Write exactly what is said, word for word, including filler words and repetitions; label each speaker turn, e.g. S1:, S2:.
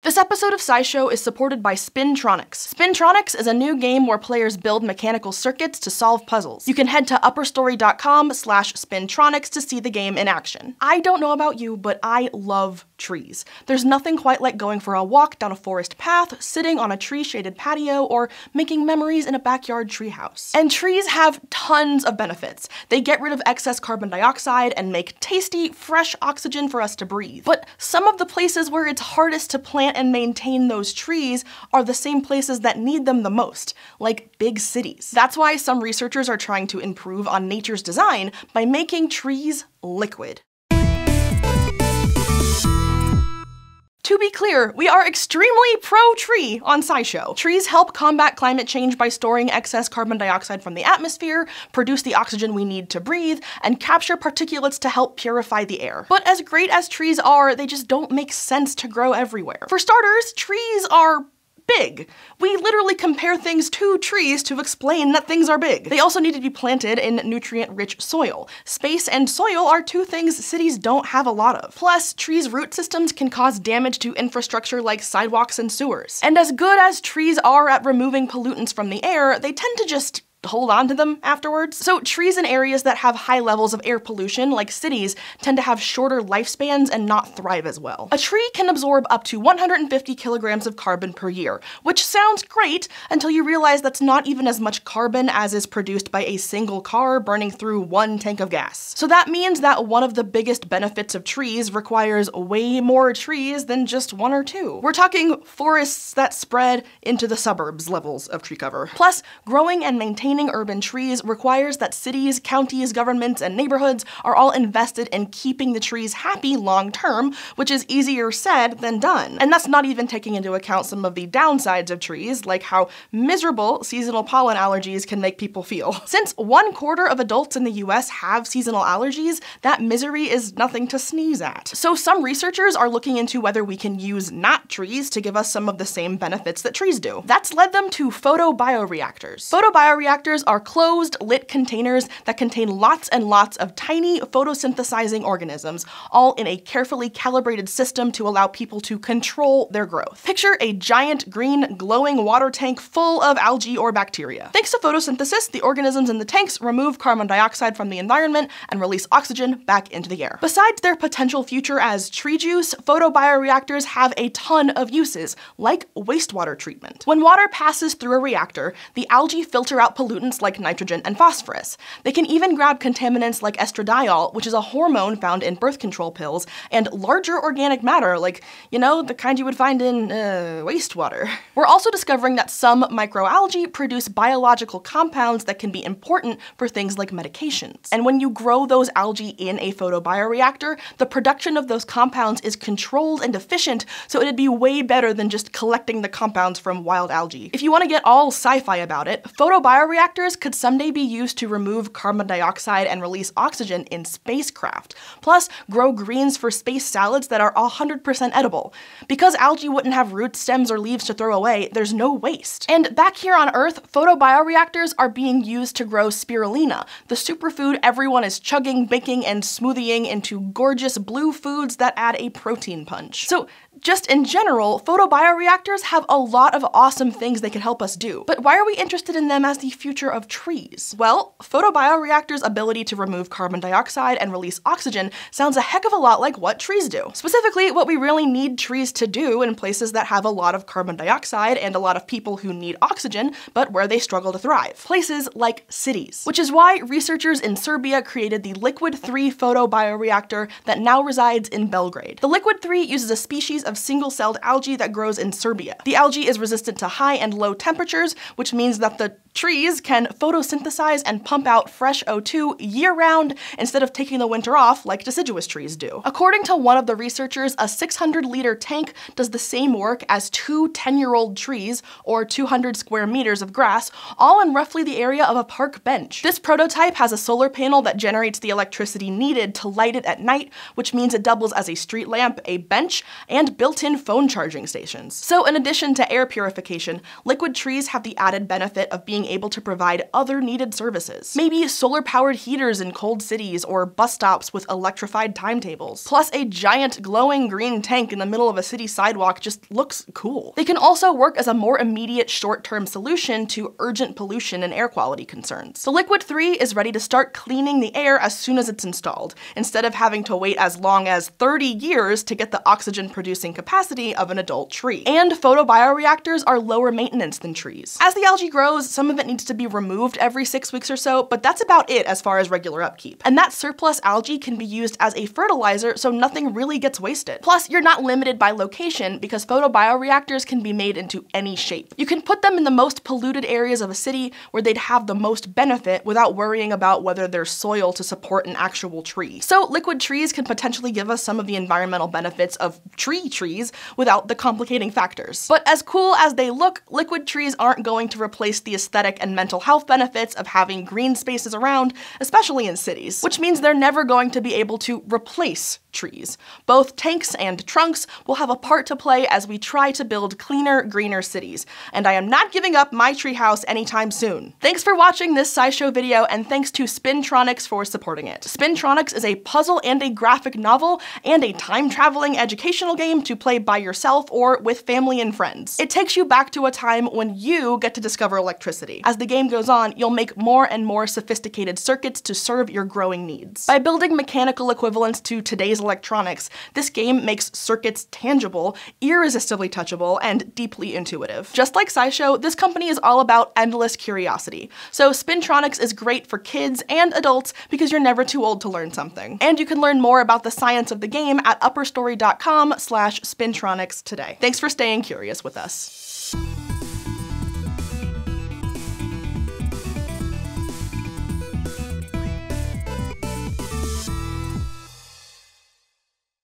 S1: This episode of SciShow is supported by Spintronics. Spintronics is a new game where players build mechanical circuits to solve puzzles. You can head to upperstory dot com slash spintronics to see the game in action. I don't know about you, but I love trees. There's nothing quite like going for a walk down a forest path, sitting on a tree-shaded patio, or making memories in a backyard treehouse. And trees have tons of benefits. They get rid of excess carbon dioxide and make tasty, fresh oxygen for us to breathe. But some of the places where it's hardest to plant and maintain those trees are the same places that need them the most, like big cities. That's why some researchers are trying to improve on nature's design by making trees liquid. To be clear, we are extremely pro-tree on SciShow. Trees help combat climate change by storing excess carbon dioxide from the atmosphere, produce the oxygen we need to breathe, and capture particulates to help purify the air. But as great as trees are, they just don't make sense to grow everywhere. For starters, trees are big. We literally compare things to trees to explain that things are big. They also need to be planted in nutrient-rich soil. Space and soil are two things cities don't have a lot of. Plus, trees' root systems can cause damage to infrastructure like sidewalks and sewers. And as good as trees are at removing pollutants from the air, they tend to just hold on to them afterwards. So trees in areas that have high levels of air pollution, like cities, tend to have shorter lifespans and not thrive as well. A tree can absorb up to one hundred fifty kilograms of carbon per year, which sounds great until you realize that's not even as much carbon as is produced by a single car burning through one tank of gas. So that means that one of the biggest benefits of trees requires way more trees than just one or two. We're talking forests that spread into the suburbs levels of tree cover. Plus, growing and maintaining Maintaining urban trees requires that cities, counties, governments, and neighborhoods are all invested in keeping the trees happy long term, which is easier said than done. And that's not even taking into account some of the downsides of trees, like how miserable seasonal pollen allergies can make people feel. Since one quarter of adults in the U S have seasonal allergies, that misery is nothing to sneeze at. So some researchers are looking into whether we can use not trees to give us some of the same benefits that trees do. That's led them to photobioreactors. Photobioreactors are closed, lit containers that contain lots and lots of tiny photosynthesizing organisms, all in a carefully calibrated system to allow people to control their growth. Picture a giant green glowing water tank full of algae or bacteria. Thanks to photosynthesis, the organisms in the tanks remove carbon dioxide from the environment and release oxygen back into the air. Besides their potential future as tree juice, photobioreactors have a ton of uses, like wastewater treatment. When water passes through a reactor, the algae filter out pollutants like nitrogen and phosphorus. They can even grab contaminants like estradiol, which is a hormone found in birth control pills, and larger organic matter, like, you know, the kind you would find in, uh, wastewater. We're also discovering that some microalgae produce biological compounds that can be important for things like medications. And when you grow those algae in a photobioreactor, the production of those compounds is controlled and efficient, so it'd be way better than just collecting the compounds from wild algae. If you want to get all sci-fi about it, photobioreactors could someday be used to remove carbon dioxide and release oxygen in spacecraft, plus grow greens for space salads that are one hundred percent edible. Because algae wouldn't have roots, stems, or leaves to throw away, there's no waste. And back here on Earth, photobioreactors are being used to grow spirulina, the superfood everyone is chugging, baking, and smoothieing into gorgeous blue foods that add a protein punch. So just in general, photobioreactors have a lot of awesome things they can help us do. But why are we interested in them as the future of trees? Well, photobioreactors' ability to remove carbon dioxide and release oxygen sounds a heck of a lot like what trees do. Specifically, what we really need trees to do in places that have a lot of carbon dioxide and a lot of people who need oxygen, but where they struggle to thrive. Places like cities. Which is why researchers in Serbia created the Liquid three photobioreactor that now resides in Belgrade. The Liquid three uses a species of single-celled algae that grows in Serbia. The algae is resistant to high and low temperatures, which means that the trees can photosynthesize and pump out fresh O two year-round instead of taking the winter off like deciduous trees do. According to one of the researchers, a six hundred liter tank does the same work as two ten-year-old trees, or two hundred square meters of grass, all in roughly the area of a park bench. This prototype has a solar panel that generates the electricity needed to light it at night, which means it doubles as a street lamp, a bench, and built-in phone charging stations. So in addition to air purification, liquid trees have the added benefit of being able to provide other needed services. Maybe solar-powered heaters in cold cities or bus stops with electrified timetables. Plus, a giant glowing green tank in the middle of a city sidewalk just looks cool. They can also work as a more immediate short-term solution to urgent pollution and air quality concerns. The Liquid three is ready to start cleaning the air as soon as it's installed, instead of having to wait as long as thirty years to get the oxygen-producing capacity of an adult tree. And photobioreactors are lower maintenance than trees. As the algae grows, some of it needs to be removed every six weeks or so, but that's about it as far as regular upkeep. And that surplus algae can be used as a fertilizer, so nothing really gets wasted. Plus, you're not limited by location because photobioreactors can be made into any shape. You can put them in the most polluted areas of a city where they'd have the most benefit without worrying about whether there's soil to support an actual tree. So liquid trees can potentially give us some of the environmental benefits of tree trees without the complicating factors. But as cool as they look, liquid trees aren't going to replace the aesthetic and mental health benefits of having green spaces around, especially in cities, which means they're never going to be able to replace trees. Both tanks and trunks will have a part to play as we try to build cleaner, greener cities, and I am not giving up my treehouse anytime soon. Thanks for watching this SciShow video, and thanks to Spintronics for supporting it. Spintronics is a puzzle and a graphic novel and a time-traveling educational game to play by yourself or with family and friends. It takes you back to a time when you get to discover electricity. As the game goes on, you'll make more and more sophisticated circuits to serve your growing needs. By building mechanical equivalents to today's electronics, this game makes circuits tangible, irresistibly touchable, and deeply intuitive. Just like SciShow, this company is all about endless curiosity. So Spintronics is great for kids and adults because you're never too old to learn something. And you can learn more about the science of the game at upperstory dot com slash spintronics today. Thanks for staying curious with us.